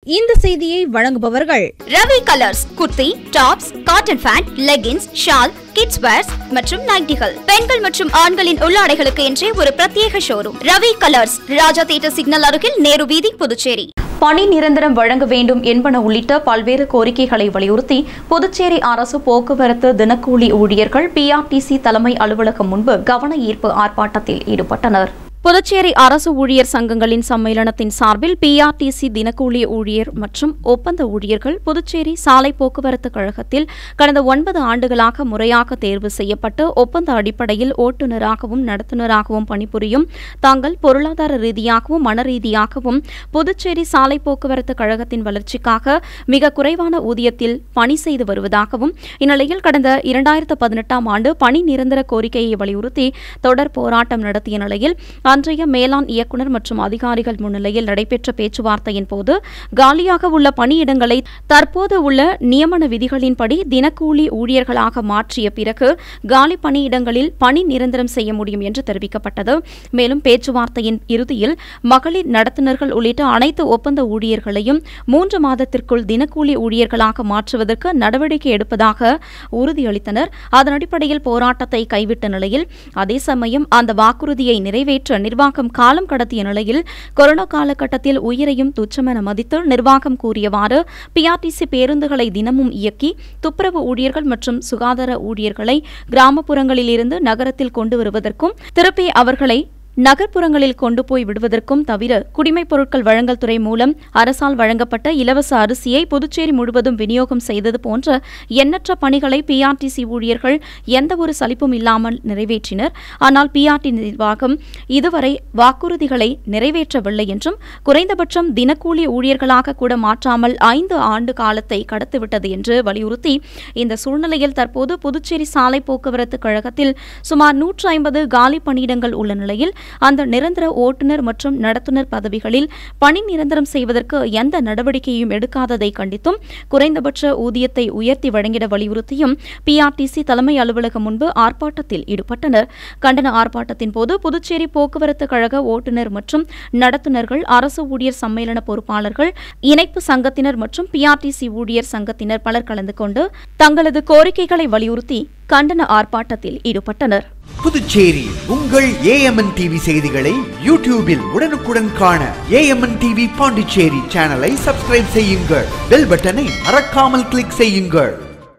இந்த செய்தியை வழங்குபவர்கள் Ravi Colours. Kurti, tops, cotton pant, leggings, shawl, kids wears மற்றும் நைட்டிகள், பெண்கள் மற்றும் ஆண்களின் உள்ளாடைகளுக்கு என்றே ஒரு பிரத்யேக showroom. Ravi Colours, Raja theatre signal அருகில், நேரு வீதி, புதுச்சேரி. பணி நிரந்தரம் வழங்க வேண்டும் என்பன உள்ளிட்ட பல்வேறு கோரிக்கைகளை வலியுறுத்தி புதுச்சேரி அரசு போக்குவரத்து தினக்கூலி ஊழியர்கள் பிஆர்டிசி தலைமை அலுவலகம் முன்பு கவன ஈர்ப்பு ஆர்ப்பாட்டத்தில் ஈடுபட்டனர். புதுச்சேரி அரசு ஊழியர் சங்கங்களின் சம்மேளனத்தின் சார்பில் பிஆர்டிசி தினக்கூலி ஊழியர் மற்றும் ஒப்பந்த ஊழியர்கள் புதுச்சேரி சாலை போக்குவரத்து கழகத்தில் கடந்த 9 ஆண்டுகளாக முறையாக தேர்வு செய்யப்பட்டு ஒப்பந்த அடிப்படையில் ஓட்டுநராகவும் நடத்துனராகவும் பணிபுரியும் தாங்கள் பொருளாதார ரீதியாகவும் மன ரீதியாகவும் புதுச்சேரி சாலை போக்குவரத்து கழகத்தின் வளர்ச்சிக்காக மிக குறைவான ஊதியத்தில் பணி செய்து வருவதாகவும் இந்நிலையில் கடந்த 2018ஆம் ஆண்டு பணி நிரந்தர கோரிக்கையை வலியுறுத்தி தொடர் போராட்டம் நடத்திய நிலையில் அன்றைய மேலாண் இயக்குநர் மற்றும் அதிகாரிகள் முன்னிலையில் நடைபெற்ற பேச்சுவார்த்தையின் போது காலியாக உள்ள பணியிடங்களை தற்போது உள்ள நியமன விதிகளின்படி தினக்கூலி ஊழியர்களாக மாற்றிய பிறகு காலி பணியிடங்களில் பணி நிரந்தரம் செய்ய முடியும் என்று தெரிவிக்கப்பட்டது. மேலும் பேச்சுவார்த்தையின் இறுதியில் மகளிர் நடத்துனர்கள் உள்ளிட்ட அனைத்து ஒப்பந்த ஊழியர்களையும் 3 மாதத்திற்குள் தினக்கூலி ஊழியர்களாக மாற்றுவதற்கு நடவடிக்கை எடுப்பதாக உறுதியளித்தனர். அதன் அடிப்படையில் போராட்டத்தை கைவிட்ட நிலையில் அதே சமயம் அந்த வாக்குறுதியை நிறைவேற்ற நிர்வாகம் காலம் கடத்திய நிலையில் கொரோனா காலகட்டத்தில் உயிரையும் துச்சமென மதித்து நிர்வாகம் கூறியவாறு பிஆர்டிசி பேருந்துகளை தினமும் இயக்கி துப்புரவு ஊழியர்கள் மற்றும் சுகாதார ஊழியர்களை கிராமப்புறங்களிலிருந்து நகரத்தில் கொண்டு வருவதற்கும் திருப்பி அவர்களை நகர்ப்புறங்களில் கொண்டு போய் விடுவதற்கும் தவிர குடிமைப் பொருட்கள் வழங்கல் துறை மூலம் அரசால் வழங்கப்பட்ட இலவச அரிசியை புதுச்சேரி முழுவதும் விநியோகம் செய்தது போன்ற எண்ணற்ற பணிகளை பிஆர்டிசி ஊழியர்கள் எந்தவொரு சலிப்பும் இல்லாமல் நிறைவேற்றினர். ஆனால் பிஆர்டி நிர்வாகம் இதுவரை வாக்குறுதிகளை நிறைவேற்றவில்லை என்றும் குறைந்தபட்சம் தினக்கூலி ஊழியர்களாக கூட மாற்றாமல் 5 ஆண்டு காலத்தை கடத்திவிட்டது என்று வலியுறுத்தி இந்த சூழ்நிலையில் தற்போது புதுச்சேரி சாலை போக்குவரத்து கழகத்தில் சுமார் 150 காலி பணியிடங்கள் உள்ள நிலையில் அந்த நிரந்தர ஓட்டுநர் மற்றும் நடத்துனர் பதவிகளில் பணி நிரந்தரம் செய்வதற்கு எந்த நடவடிக்கையும் எடுக்காததை கண்டித்தும் குறைந்தபட்ச ஊதியத்தை உயர்த்தி வழங்கிட வலியுறுத்தியும் பிஆர்டிசி தலைமை அலுவலகம் முன்பு ஆர்ப்பாட்டத்தில் ஈடுபட்டனர். கண்டன ஆர்ப்பாட்டத்தின் போது புதுச்சேரி போக்குவரத்து கழக ஓட்டுநர் மற்றும் நடத்துனர்கள், அரசு ஊழியர் சம்மேளன பொறுப்பாளர்கள், இணைப்பு சங்கத்தினர் மற்றும் பிஆர்டிசி ஊழியர் சங்கத்தினர் பலர் கலந்து கொண்டு தங்களது கோரிக்கைகளை வலியுறுத்தி கண்டன ஆர்ப்பாட்டத்தில் ஈடுபட்டனர். புதுச்சேரி உங்கள் ஏஎம்என் டிவி செய்திகளை யூடியூபில் உடனுக்குடன் காண ஏஎம்என் டிவி பாண்டிச்சேரி சேனலை சப்ஸ்கிரைப் செய்யுங்கள். பெல் பட்டனை மறக்காமல் கிளிக் செய்யுங்கள்.